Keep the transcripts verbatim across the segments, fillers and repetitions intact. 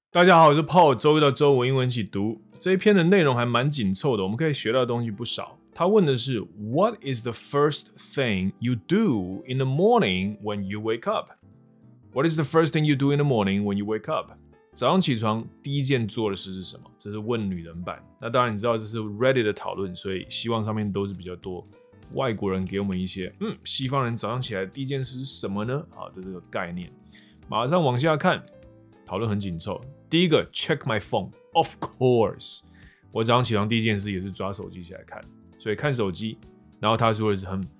大家好，我是 Paul， 周一到周五英文一起读。这一篇的内容还蛮紧凑的，我们可以学到的东西不少。他问的是 What is the first thing you do in the morning when you wake up? What is the first thing you do in the morning when you wake up? 早上起床第一件做的事是什么？这是问女人版。那当然你知道这是 Reddit 的讨论，所以希望上面都是比较多外国人给我们一些，嗯，西方人早上起来第一件事是什么呢？好的这个概念。马上往下看，讨论很紧凑。第一个 check my phone， of course， 我早上起床第一件事也是抓手机起来看，所以看手机。然后他说的是很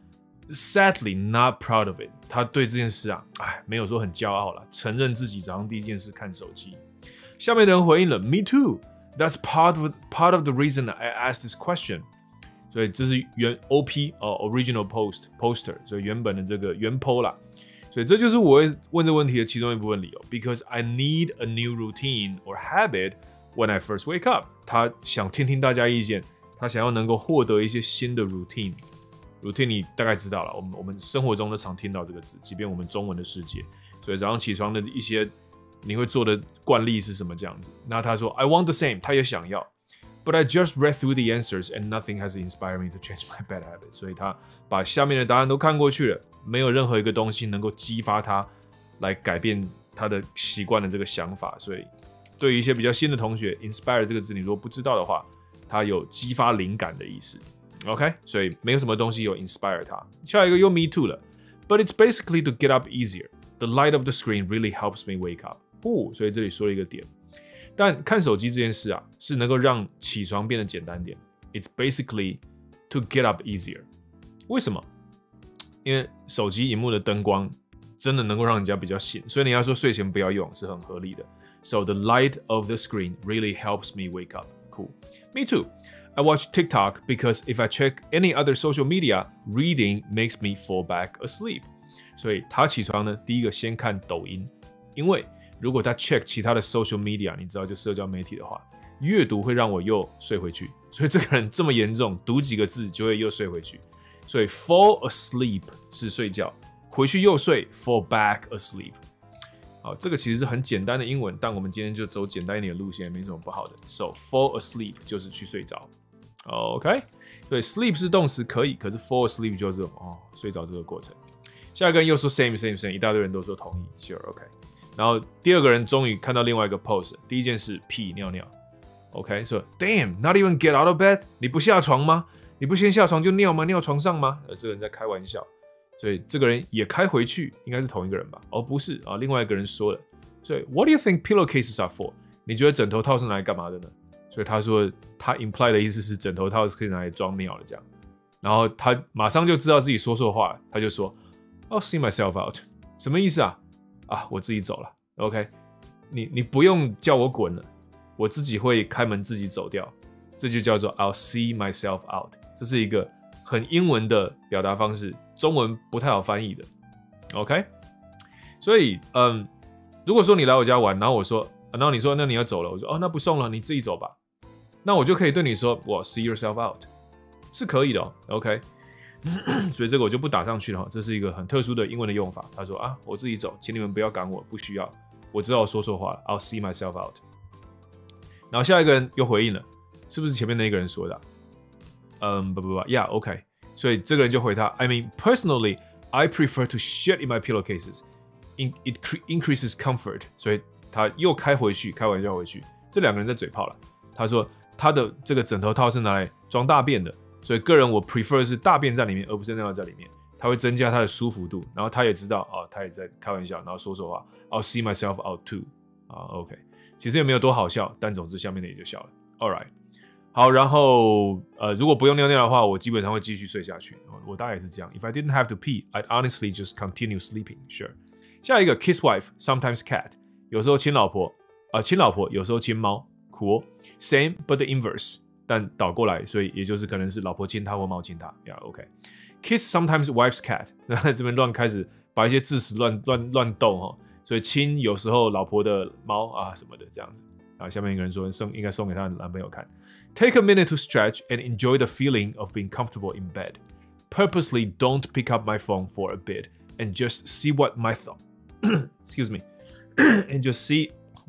sadly not proud of it， 他对这件事啊，哎，没有说很骄傲啦，承认自己早上第一件事看手机。下面的人回应了 me too，that's part of part of the reason I asked this question。所以这是原 O P 哦 original post poster， 所以原本的这个原 po 啦。所以这就是我会问这个问题的其中一部分理由 ，because I need a new routine or habit when I first wake up。他想听听大家意见，他想要能够获得一些新的 routine。routine 你大概知道了，我们我们生活中都常听到这个字，即便我们中文的世界。所以早上起床的一些你会做的惯例是什么这样子？那他说 I want the same， 他也想要。But I just read through the answers and nothing has inspired me to change my bad habit。所以他把下面的答案都看过去了，没有任何一个东西能够激发他来改变他的习惯的这个想法。所以对于一些比较新的同学 ，inspire 这个字你如果不知道的话，它有激发灵感的意思。OK， 所以没有什么东西有 inspire 他。下一个又 me too 了 ，But it's basically to get up easier. The light of the screen really helps me wake up。哦，所以这里说了一个点。但看手机这件事啊，是能够让起床变得简单点。It's basically to get up easier。为什么？因为手机荧幕的灯光真的能够让人家比较醒，所以你要说睡前不要用是很合理的。So the light of the screen really helps me wake up. Cool. Me too. I watch TikTok because if I check any other social media, reading makes me fall back asleep. 所以他起床呢，第一个先看抖音，因为如果他 check 其他的 social media， 你知道就社交媒体的话，阅读会让我又睡回去。所以这个人这么严重，读几个字就会又睡回去。所以 fall asleep 是睡觉，回去又睡 fall back asleep。好，这个其实是很简单的英文，但我们今天就走简单一点的路线，也没什么不好的。So fall asleep 就是去睡着。OK， 对 ，sleep 是动词可以，可是 fall asleep 就是哦睡着这个过程。下一个人又说 same same same， 一大堆人都说同意 ，sure OK。然后第二个人终于看到另外一个 pose， 第一件事屁尿尿 ，OK， 说 damn not even get out of bed， 你不下床吗？你不先下床就尿吗？尿床上吗？呃，这个人在开玩笑，所以这个人也开回去，应该是同一个人吧？哦，不是啊，另外一个人说了，所以 What do you think pillowcases are for？ 你觉得枕头套是拿来干嘛的呢？所以他说他 imply 的意思是枕头套是可以拿来装尿的这样，然后他马上就知道自己说错话了，他就说 I'll see myself out， 什么意思啊？啊，我自己走了 ，OK， 你你不用叫我滚了，我自己会开门自己走掉，这就叫做 I'll see myself out。这是一个很英文的表达方式，中文不太好翻译的 ，OK。所以，嗯，如果说你来我家玩，然后我说，然后你说那你要走了，我说哦那不送了，你自己走吧，那我就可以对你说我 see yourself out， 是可以的哦 ，OK。所以这个我就不打上去了，这是一个很特殊的英文的用法。他说啊，我自己走，请你们不要赶我，不需要，我知道我说错话了 ，I'll see myself out。然后下一个人又回应了，是不是前面那个人说的、啊？嗯，不不不 ，Yeah OK。所以这个人就回他 ，I mean personally, I prefer to shit in my pillowcases. It increases comfort。所以他又开回去，开玩笑回去，这两个人在嘴炮了。他说他的这个枕头套是拿来装大便的。所以个人我 prefer 是大便在里面，而不是尿在里面，它会增加它的舒服度。然后他也知道哦，他也在开玩笑，然后说说话。I'll see myself out too。啊 ，OK， 其实也没有多好笑，但总之下面的也就笑了。All right， 好，然后呃，如果不用尿尿的话，我基本上会继续睡下去。我大概也是这样。If I didn't have to pee, I'd honestly just continue sleeping. Sure。下一个 kiss wife, sometimes cat， 有时候亲老婆啊、呃，亲老婆，有时候亲猫，酷哦。Same but the inverse。但倒过来，所以也就是可能是老婆亲他或猫亲他呀。Yeah, OK，kiss、okay. sometimes wife's cat， 那这边乱开始把一些字词乱乱乱斗哈，所以亲有时候老婆的猫啊什么的这样子。啊，下面一个人说送应该送给他的男朋友看。Take a minute to stretch and enjoy the feeling of being comfortable in bed. Purposely don't pick up my phone for a bit and just see what my thought. Excuse me. And just see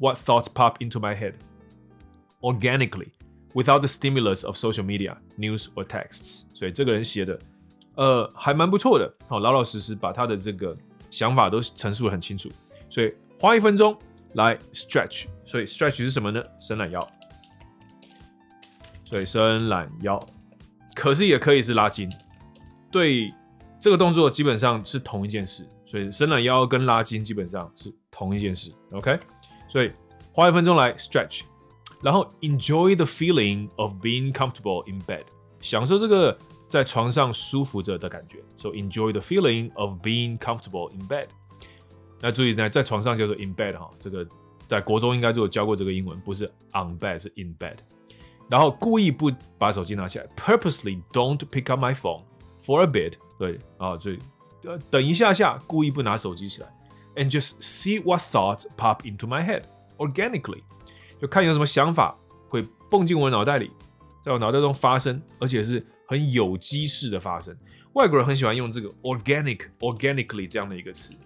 what thoughts pop into my head organically without the stimulus of social media, news or texts。所以这个人写的，呃，还蛮不错的，好、哦，老老实实把他的这个想法都陈述得很清楚。所以花一分钟来 stretch。所以 stretch 是什么呢？伸懒腰。所以伸懒腰，可是也可以是拉筋。对，这个动作基本上是同一件事。所以伸懒腰跟拉筋基本上是同一件事 ，OK？ 所以花一分钟来 stretch， 然后 enjoy the feeling of being comfortable in bed， 享受这个在床上舒服着的感觉。So enjoy the feeling of being comfortable in bed。那注意呢，在床上叫做 in bed 哈，这个在国中应该就有教过这个英文，不是 on bed 是 in bed。然后故意不把手机拿起来 ，purposely don't pick up my phone for a bit， 对啊，所以。呃，等一下下，故意不拿手机起来 ，and just see what thoughts pop into my head organically， 就看有什么想法会蹦进我的脑袋里，在我脑袋中发生，而且是很有机式的发生。外国人很喜欢用这个 organic organically 这样的一个词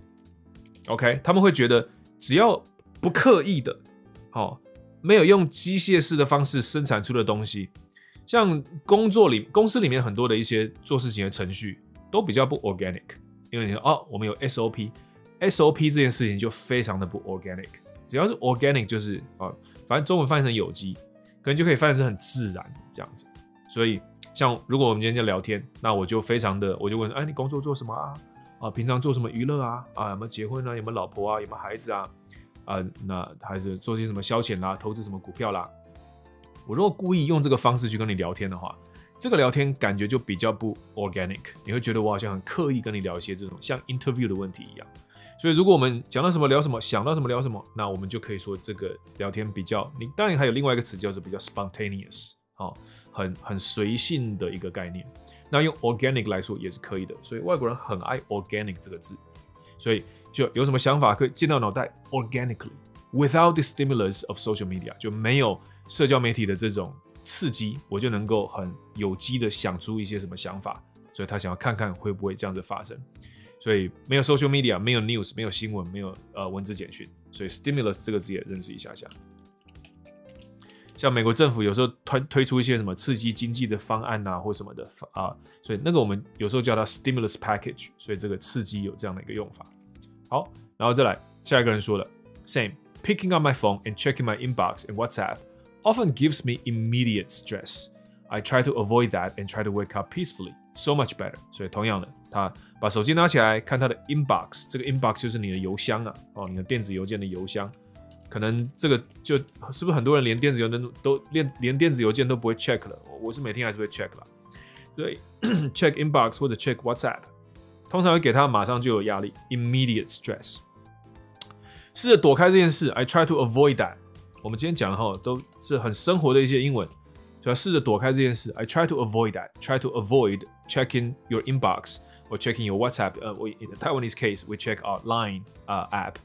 ，OK， 他们会觉得只要不刻意的，哦，没有用机械式的方式生产出的东西，像工作里公司里面很多的一些做事情的程序。都比较不 organic， 因为你说哦，我们有 S O P，S O P 这件事情就非常的不 organic。只要是 organic 就是啊、哦，反正中文翻译成有机，可能就可以翻译成很自然这样子。所以像如果我们今天在聊天，那我就非常的，我就问，哎，你工作做什么啊？啊，平常做什么娱乐啊？啊，有没有结婚啊？有没有老婆啊？有没有孩子啊？啊，那还是做些什么消遣啦，投资什么股票啦？我如果故意用这个方式去跟你聊天的话。这个聊天感觉就比较不 organic， 你会觉得我好像很刻意跟你聊一些这种像 interview 的问题一样。所以如果我们讲到什么聊什么，想到什么聊什么，那我们就可以说这个聊天比较，你当然还有另外一个词叫做比较 spontaneous， 哦，很很随性的一个概念。那用 organic 来说也是可以的，所以外国人很爱 organic 这个字。所以就有什么想法可以进到脑袋 organically without the stimulus of social media， 就没有社交媒体的这种。刺激我就能够很有机的想出一些什么想法，所以他想要看看会不会这样子发生。所以没有 social media， 没有 news， 没有新闻，没有呃文字简讯，所以 stimulus 这个字也认识一下下。像美国政府有时候推推出一些什么刺激经济的方案啊，或什么的啊，所以那个我们有时候叫它 stimulus package， 所以这个刺激有这样的一个用法。好，然后再来下一个人说了 ，same picking up my phone and checking my inbox and WhatsApp。Often gives me immediate stress. I try to avoid that and try to wake up peacefully. So much better. 所以同样的，他把手机拿起来看他的 inbox， 这个 inbox 就是你的邮箱啊，哦，你的电子邮件的邮箱。可能这个就是不是很多人连电子邮件都连连电子邮件都不会 check 了？我是每天还是会 check 啦。所以check inbox 或者 check WhatsApp， 通常会给他马上就有压力 ，immediate stress。试着躲开这件事 ，I try to avoid that。我们今天讲的哈都是很生活的一些英文，所以试着躲开这件事。I try to avoid that. Try to avoid checking your inbox or checking your WhatsApp. Uh, in the Taiwanese case, we check our Line uh, app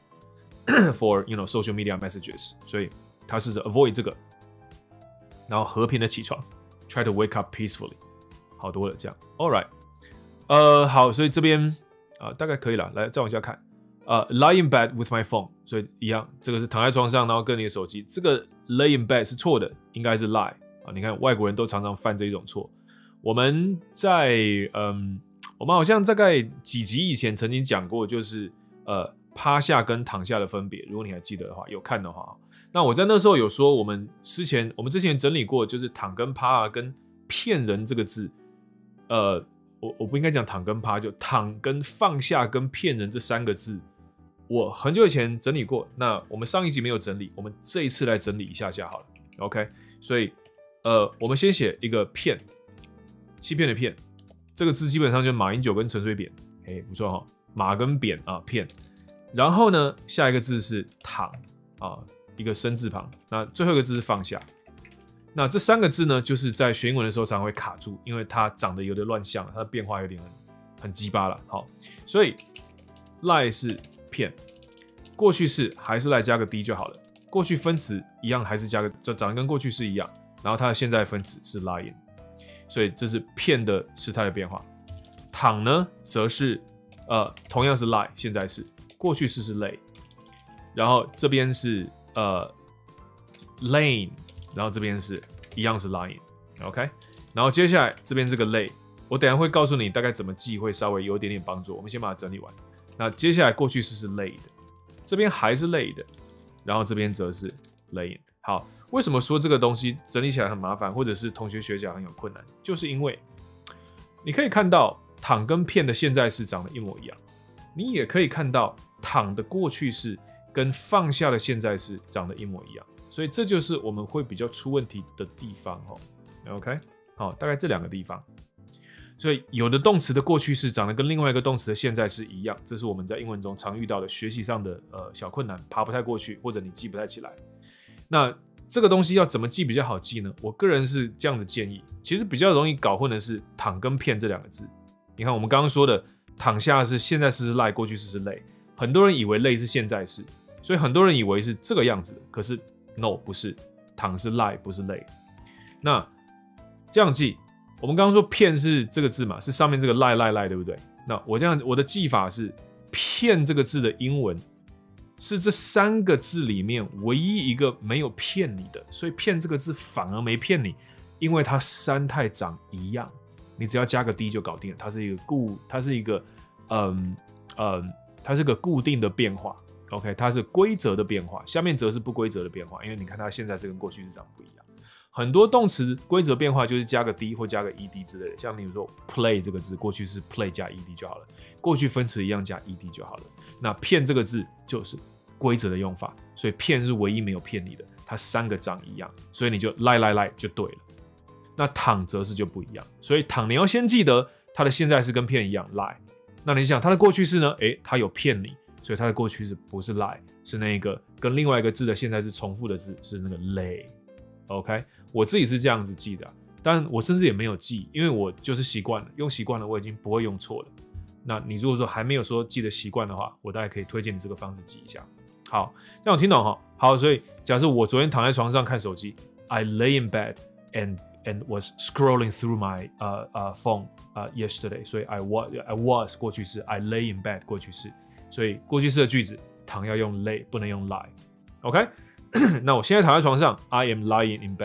for you know social media messages. 所以他试着 avoid 这个，然后和平的起床 ，try to wake up peacefully， 好多了这样。All right， 呃，好，所以这边啊、呃、大概可以了，来再往下看。呃、uh, ，lie in bed with my phone， 所以一样，这个是躺在床上，然后跟你的手机。这个 lay in bed 是错的，应该是 lie 啊。你看外国人都常常犯这一种错。我们在嗯，我们好像大概几集以前曾经讲过，就是呃趴下跟躺下的分别。如果你还记得的话，有看的话，那我在那时候有说，我们之前我们之前整理过，就是躺跟趴啊，跟骗人这个字，呃，我我不应该讲躺跟趴，就躺跟放下跟骗人这三个字。我很久以前整理过，那我们上一集没有整理，我们这一次来整理一下下好了 ，OK？ 所以，呃，我们先写一个骗，欺骗的骗，这个字基本上就是马英九跟陈水扁，哎，不错哈、哦，马跟扁啊骗，然后呢，下一个字是躺啊，一个生字旁，那最后一个字是放下，那这三个字呢，就是在学英文的时候常常会卡住，因为它长得有点乱象，它的变化有点很很鸡巴了，好，所以 lie 是骗，过去式还是来加个 d 就好了。过去分词一样，还是加个，这长得跟过去式一样。然后它的现在分词是 lying， 所以这是骗的时态的变化。躺呢，则是呃同样是 lie， 现在是过去式是 lay， 然后这边是呃 laying， 然后这边是一样是 lying，OK，、okay? 然后接下来这边这个 lay， 我等一下会告诉你大概怎么记，会稍微有一点点帮助。我们先把它整理完。那接下来过去式是 laid， 这边还是 laid， 然后这边则是 laying。好，为什么说这个东西整理起来很麻烦，或者是同学学起来很有困难？就是因为你可以看到躺跟片的现在式长得一模一样，你也可以看到躺的过去式跟放下的现在式长得一模一样，所以这就是我们会比较出问题的地方哦。OK， 好，大概这两个地方。所以有的动词的过去式长得跟另外一个动词的现在式一样，这是我们在英文中常遇到的学习上的呃小困难，爬不太过去，或者你记不太起来。那这个东西要怎么记比较好记呢？我个人是这样的建议，其实比较容易搞混的是躺跟片这两个字。你看我们刚刚说的躺下是现在式是 lie， 过去式是 lay， 很多人以为 lay 是现在式，所以很多人以为是这个样子的，可是 no 不是，躺是 lie 不是 lay。那这样记，我们刚刚说片是这个字嘛，是上面这个 lie lie lie 对不对？那我这样我的记法是片这个字的英文是这三个字里面唯一一个没有骗你的，所以骗这个字反而没骗你，因为它三态长一样，你只要加个 d 就搞定了。它是一个固，它是一个嗯嗯，它是个固定的变化 ，OK， 它是规则的变化，下面则是不规则的变化，因为你看它现在是跟过去是长不一样。很多动词规则变化就是加个 d 或加个 ed 之类的，像比如说 play 这个字，过去是 play 加 ed 就好了，过去分词一样加 ed 就好了。那骗这个字就是规则的用法，所以骗是唯一没有骗你的，它三个长一样，所以你就 lie lie lie 就对了。那躺则是就不一样，所以躺你要先记得它的现在式跟骗一样 lie。那你想它的过去式呢？诶，它有骗你，所以它的过去式不是 lie， 是那个跟另外一个字的现在式重复的字是那个 lay。OK， 我自己是这样子记的、啊，但我甚至也没有记，因为我就是习惯了，用习惯了，我已经不会用错了。那你如果说还没有说记得习惯的话，我大概可以推荐你这个方式记一下。好，让我听懂哈。好，所以假设我昨天躺在床上看手机 ，I lay in bed and and was scrolling through my uh uh phone uh yesterday， 所以 I was I was 过去式 ，I lay in bed 过去式，所以过去式的句子躺要用 lay， 不能用 lie。OK， 那我现在躺在床上 ，I am lying in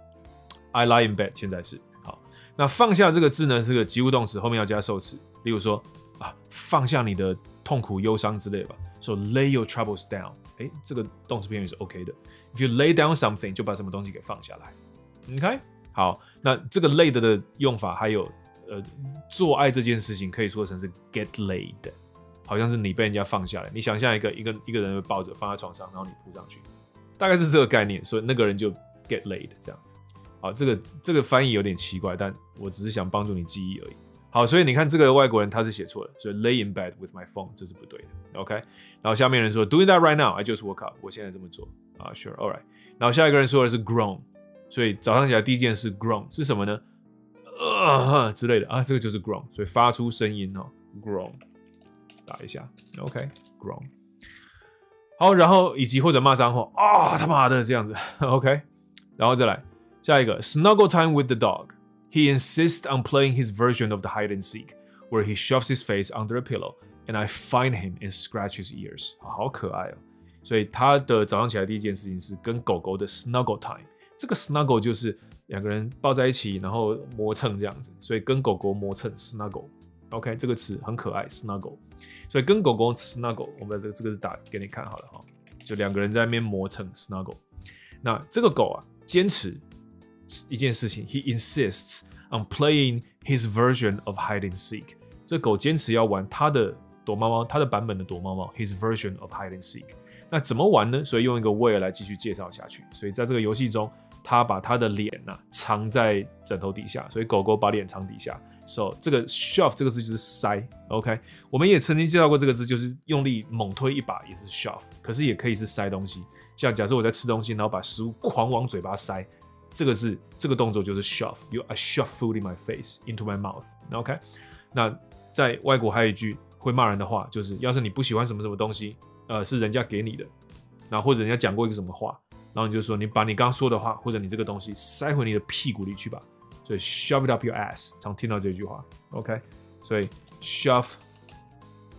bed，I lie in bed 现在是好。那放下这个字呢是个及物动词，后面要加受词，例如说啊放下你的痛苦、忧伤之类吧。So lay your troubles down， 哎，这个动词片语是 OK 的。If you lay down something， 就把什么东西给放下来。OK， 好，那这个 laid 的用法还有，呃，做爱这件事情可以说成是 get laid， 好像是你被人家放下来。你想象一个一个一个人会抱着放在床上，然后你扑上去，大概是这个概念，所以那个人就 get laid 这样。好，这个这个翻译有点奇怪，但我只是想帮助你记忆而已。好，所以你看这个外国人他是写错了，所以 lay in bed with my phone 这是不对的 ，OK。然後下面人說 doing that right now， I just woke up， 我現在這麼做啊 ，sure， all right。然後下一個人說的是 grown， 所以早上起來第一件事 grown 是什麼呢？呃之類的啊，這個就是 grown， 所以發出聲音哦 ，grown， 打一下 ，OK，grown。好，然後以及或者罵髒話啊他媽的這樣子 ，OK。然後再來下一個 snuggle time with the dog。He insists on playing his version of the hide and seek, where he shoves his face under a pillow, and I find him and scratch his ears. 好可愛哦！所以他的早上起來第一件事情是跟狗狗的 snuggle time。這個 snuggle 就是兩個人抱在一起，然後磨蹭這樣子，所以跟狗狗磨蹭 snuggle。OK， 這個詞很可愛 snuggle。所以跟狗狗 snuggle， 我們這個這個是打給你看好了哈，就兩個人在那邊磨蹭 snuggle。那這個狗啊，堅持一件事情 ，He insists on playing his version of hide and seek。这狗坚持要玩他的躲猫猫，他的版本的躲猫猫 ，his version of hide and seek。那怎么玩呢？所以用一个 where 来继续介绍下去。所以在这个游戏中，他把他的脸呐、啊、藏在枕头底下，所以狗狗把脸藏底下。So 这个 shove 这个字就是塞 ，OK。我们也曾经介绍过这个字，就是用力猛推一把也是 shove， 可是也可以是塞东西。像假设我在吃东西，然后把食物狂往嘴巴塞。这个是这个动作就是 shove， you I shove food in my face into my mouth，OK？、Okay? 那在外国还有一句会骂人的话，就是要是你不喜欢什么什么东西，呃，是人家给你的，那或者人家讲过一个什么话，然后你就说你把你刚刚说的话或者你这个东西塞回你的屁股里去吧，所以 shove it up your ass， 常听到这句话 ，OK？ 所以 shove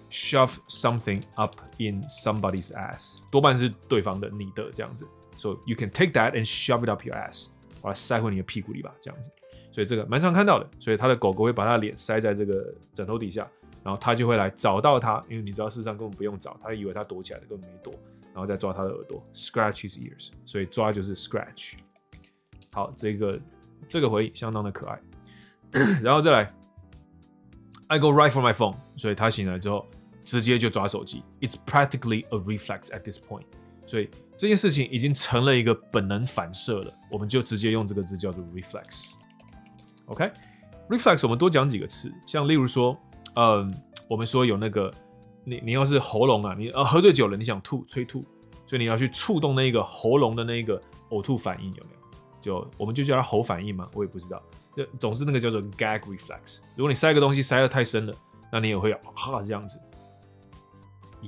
shove something up in somebody's ass， 多半是对方的、你的这样子。So you can take that and shove it up your ass， 把它塞回你的屁股里吧，这样子。所以这个蛮常看到的。所以他的狗狗会把他的脸塞在这个枕头底下，然后他就会来找到他，因为你知道事实上根本不用找，他以为他躲起来的，根本没躲，然后再抓他的耳朵 ，scratch his ears。所以抓就是 scratch。好，这个这个回忆相当的可爱。然后再来 ，I go right for my phone， 所以他醒来之后直接就抓手机。It's practically a reflex at this point， 所以这件事情已经成了一个本能反射了，我们就直接用这个字叫做 reflex。OK，reflex 我们多讲几个词，像例如说，嗯，我们说有那个你你要是喉咙啊，你呃喝醉酒了，你想吐催吐，所以你要去触动那个喉咙的那个呕吐反应，有没有？就我们就叫它喉反应嘛，我也不知道。总之那个叫做 gag reflex。如果你塞个东西塞得太深了，那你也会哈这样子。呀、yeah ，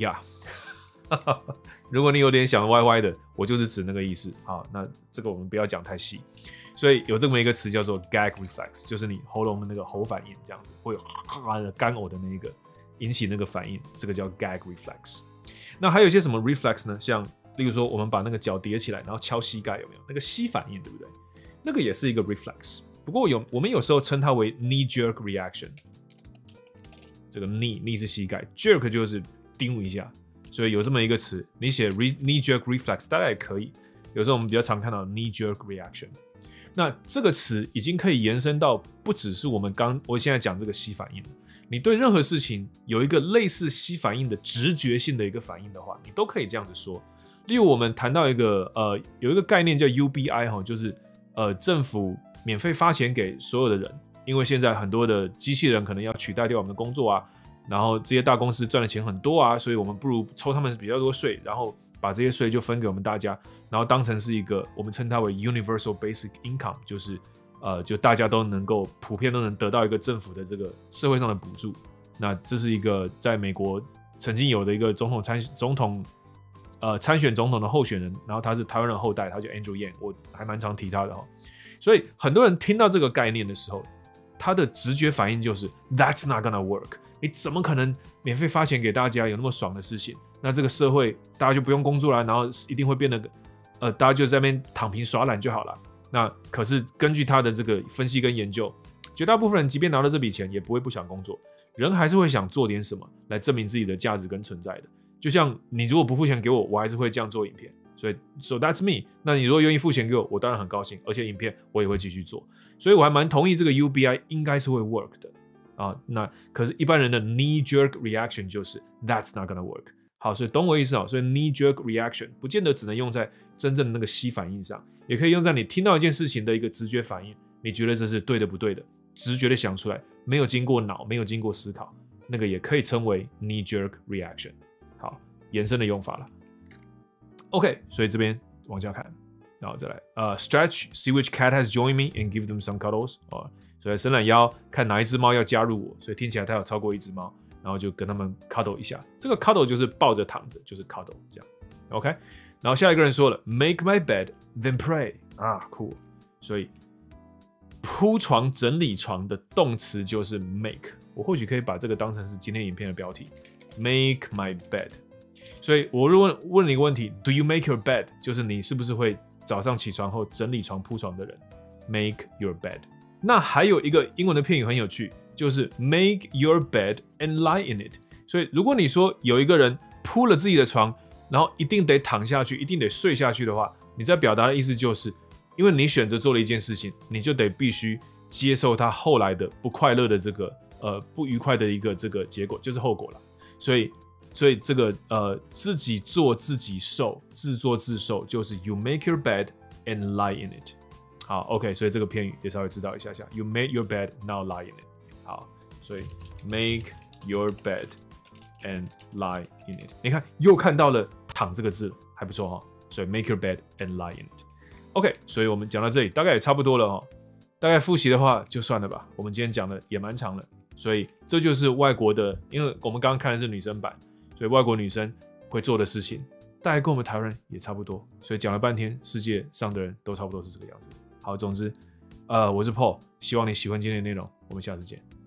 如果你有点想歪歪的，我就是指那个意思。好，那这个我们不要讲太细。所以有这么一个词叫做 gag reflex， 就是你喉咙的那个喉反应这样子，会有哈的干呕的那一个引起那个反应，这个叫 gag reflex。那还有一些什么 reflex 呢？像例如说我们把那个脚叠起来，然后敲膝盖，有没有那个膝反应，对不对？那个也是一个 reflex。不过有我们有时候称它为 knee jerk reaction。这个 knee knee 是膝盖 ，jerk 就是叮一下，所以有这么一个词，你写 knee jerk reflex 大概也可以。有时候我们比较常看到 knee jerk reaction。那这个词已经可以延伸到不只是我们刚我现在讲这个膝反应了，你对任何事情有一个类似膝反应的直觉性的一个反应的话，你都可以这样子说。例如我们谈到一个呃有一个概念叫 U B I 哈，就是呃政府免费发钱给所有的人，因为现在很多的机器人可能要取代掉我们的工作啊，然后这些大公司赚的钱很多啊，所以我们不如抽他们比较多税，然后把这些税就分给我们大家，然后当成是一个我们称它为 universal basic income， 就是呃就大家都能够普遍都能得到一个政府的这个社会上的补助。那这是一个在美国曾经有的一个总统参总统呃参选总统的候选人，然后他是台湾人后代，他叫 Andrew Yang， 我还蛮常提他的哈。所以很多人听到这个概念的时候，他的直觉反应就是 That's not gonna work。你怎么可能免费发钱给大家有那么爽的事情？那这个社会大家就不用工作了，然后一定会变得呃大家就在那边躺平耍懒就好了。那可是根据他的这个分析跟研究，绝大部分人即便拿到这笔钱，也不会不想工作，人还是会想做点什么来证明自己的价值跟存在的。就像你如果不付钱给我，我还是会这样做影片。所以 ，so that's me。那你如果愿意付钱给我，我当然很高兴，而且影片我也会继续做。所以我还蛮同意这个 U B I 应该是会 work 的啊。那可是一般人的 knee jerk reaction 就是 that's not gonna work。好，所以懂我意思啊。所以 knee jerk reaction 不见得只能用在真正的那个膝反应上，也可以用在你听到一件事情的一个直觉反应，你觉得这是对的不对的，直觉的想出来，没有经过脑，没有经过思考，那个也可以称为 knee jerk reaction。好，延伸的用法了。OK， 所以这边往下看，然后再来，呃、uh, ，stretch see which cat has joined me and give them some cuddles， 哦，所以伸懒腰，看哪一只猫要加入我，所以听起来它有超过一只猫，然后就跟他们 cuddle 一下，这个 cuddle 就是抱着躺着，就是 cuddle 这样 ，OK， 然后下一个人说了 ，make my bed then pray， 啊，酷，所以铺床整理床的动词就是 make， 我或许可以把这个当成是今天影片的标题 ，make my bed。所以我如果问你一个问题 ，Do you make your bed？ 就是你是不是会早上起床后整理床铺床的人 ？Make your bed。那还有一个英文的片语很有趣，就是 make your bed and lie in it。所以如果你说有一个人铺了自己的床，然后一定得躺下去，一定得睡下去的话，你在表达的意思就是，因为你选择做了一件事情，你就得必须接受他后来的不快乐的这个呃不愉快的一个这个结果，就是后果了。所以。所以这个呃自己做自己受，自作自受，就是 you make your bed and lie in it。好 ，OK， 所以这个片语也稍微知道一下下。You made your bed, now lie in it。好，所以 make your bed and lie in it。你看又看到了躺这个字，还不错哈。所以 make your bed and lie in it。OK， 所以我们讲到这里大概也差不多了哈。大概复习的话就算了吧，我们今天讲的也蛮长了，所以这就是外国的，因为我们刚刚看的是女生版。所以外国女生会做的事情，大概跟我们台湾人也差不多。所以讲了半天，世界上的人都差不多是这个样子。好，总之，呃，我是 Paul， 希望你喜欢今天的内容，我们下次见。